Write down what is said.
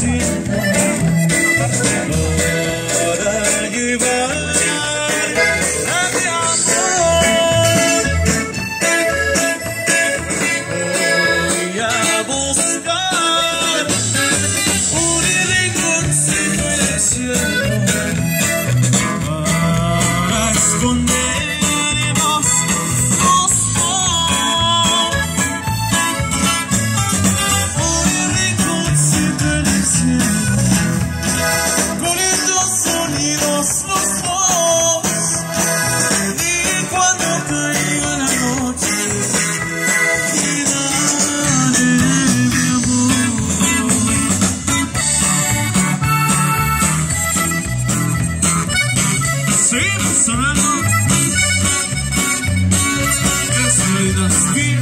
cielo para llevar a mi amor. Voy a buscar un rinconcito en el cielo para escondernos los dos. Un rinconcito en el cielo con estos sonidos los dos. Y cuando caiga la noche, cuidaré mi amor. Seguimos hablando de Soledad.